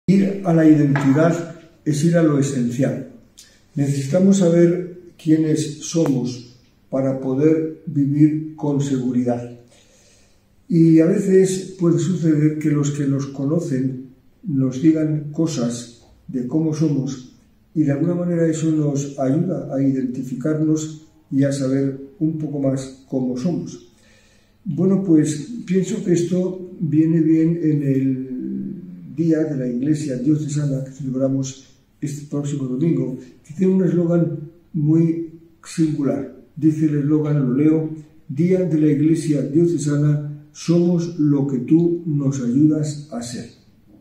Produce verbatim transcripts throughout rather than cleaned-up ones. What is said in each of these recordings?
Ir a la identidad es ir a lo esencial. Necesitamos saber quiénes somos para poder vivir con seguridad. Y a veces puede suceder que los que nos conocen nos digan cosas de cómo somos y de alguna manera eso nos ayuda a identificarnos y a saber un poco más cómo somos. Bueno, pues pienso que esto viene bien en el día de la Iglesia Diocesana que celebramos este próximo domingo, que tiene un eslogan muy singular. Dice el eslogan, lo leo: Día de la Iglesia Diocesana, somos lo que tú nos ayudas a ser.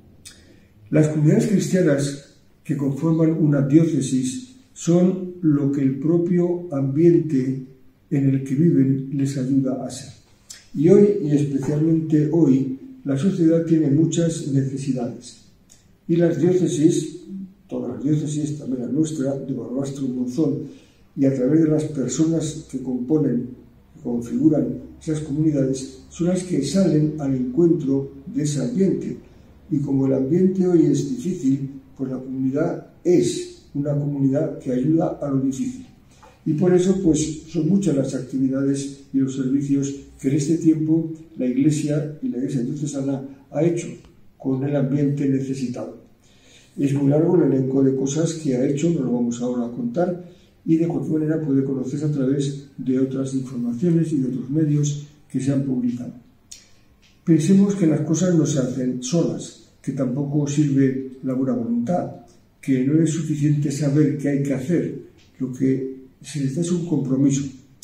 Las comunidades cristianas que conforman una diócesis son lo que el propio ambiente en el que viven les ayuda a ser. Y hoy, y especialmente hoy, la sociedad tiene muchas necesidades. Y las diócesis, todas las diócesis, también la nuestra, de Barbastro Monzón, y a través de las personas que componen, que configuran esas comunidades, son las que salen al encuentro de ese ambiente. Y como el ambiente hoy es difícil, pues la comunidad es una comunidad que ayuda a lo difícil. Y por eso, pues, son muchas las actividades y los servicios que en este tiempo la Iglesia y la Iglesia Diocesana ha hecho con el ambiente necesitado. Es muy largo el elenco de cosas que ha hecho, no lo vamos ahora a contar, y de cualquier manera puede conocerse a través de otras informaciones y de otros medios que se han publicado. Pensemos que las cosas no se hacen solas, que tampoco sirve la buena voluntad, que no es suficiente saber qué hay que hacer, lo que se necesita es un compromiso.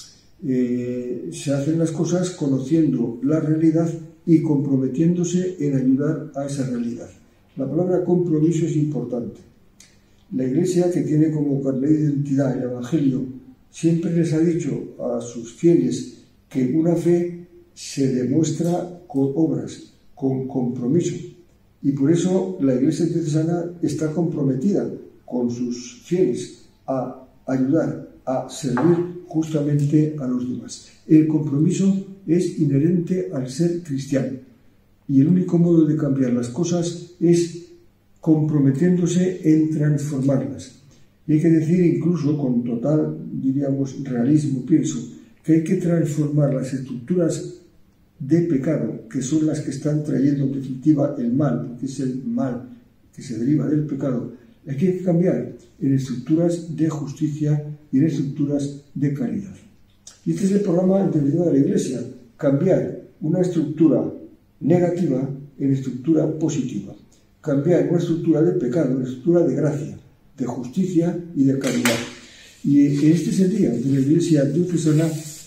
Eh, se hacen las cosas conociendo la realidad y comprometiéndose en ayudar a esa realidad. La palabra compromiso es importante. La Iglesia, que tiene como carnet de identidad el Evangelio, siempre les ha dicho a sus fieles que una fe se demuestra con obras, con compromiso. Y por eso la Iglesia Diocesana está comprometida con sus fieles a ayudar, a servir justamente a los demás. El compromiso es inherente al ser cristiano y el único modo de cambiar las cosas es comprometiéndose en transformarlas. Y hay que decir, incluso con total, diríamos, realismo, pienso, que hay que transformar las estructuras de pecado, que son las que están trayendo en definitiva el mal, porque es el mal que se deriva del pecado. Hay que cambiar en estructuras de justicia y en estructuras de caridad. Y este es el programa en definitiva de la Iglesia: cambiar una estructura negativa en estructura positiva, cambiar una estructura de pecado en estructura de gracia, de justicia y de caridad. Y este es el día de la Iglesia Diocesana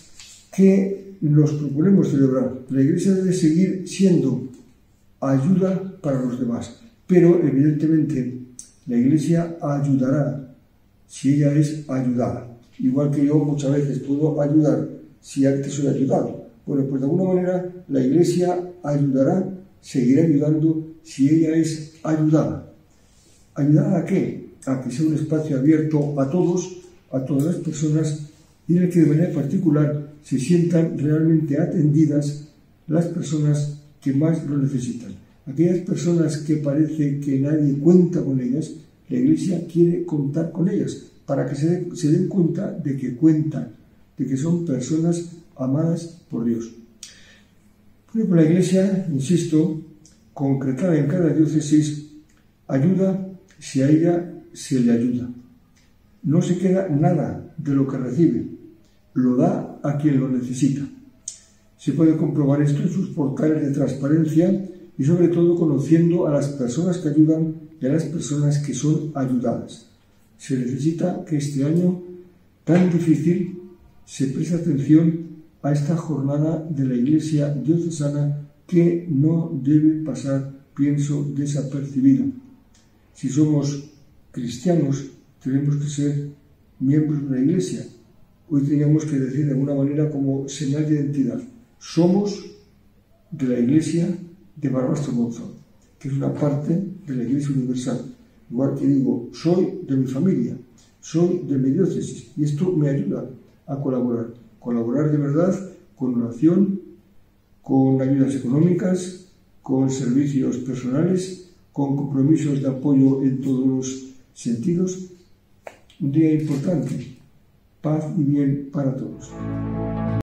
que nos proponemos celebrar. La Iglesia debe seguir siendo ayuda para los demás, pero evidentemente la Iglesia ayudará si ella es ayudada. Igual que yo muchas veces puedo ayudar si antes soy ayudado. Bueno, pues de alguna manera la Iglesia ayudará, seguirá ayudando si ella es ayudada. ¿Ayudada a qué? A que sea un espacio abierto a todos, a todas las personas, y en el que de manera particular se sientan realmente atendidas las personas que más lo necesitan. Aquellas personas que parece que nadie cuenta con ellas, la Iglesia quiere contar con ellas para que se, de, se den cuenta de que cuentan, de que son personas amadas por Dios. Bueno, pues la Iglesia, insisto, concretada en cada diócesis, ayuda si a ella se le ayuda. No se queda nada de lo que recibe, lo da a quien lo necesita. Se puede comprobar esto en sus portales de transparencia y sobre todo conociendo a las personas que ayudan y a las personas que son ayudadas. Se necesita que este año tan difícil se preste atención a esta jornada de la Iglesia Diocesana que no debe pasar, pienso, desapercibida. Si somos cristianos, tenemos que ser miembros de la Iglesia. Hoy teníamos que decir de alguna manera como señal de identidad: somos de la Iglesia de Barbastro Monzón, que es una parte de la Iglesia Universal. Igual que digo, soy de mi familia, soy de mi diócesis, y esto me ayuda a colaborar. Colaborar de verdad con oración, con ayudas económicas, con servicios personales, con compromisos de apoyo en todos los sentidos. Un día importante, paz y bien para todos.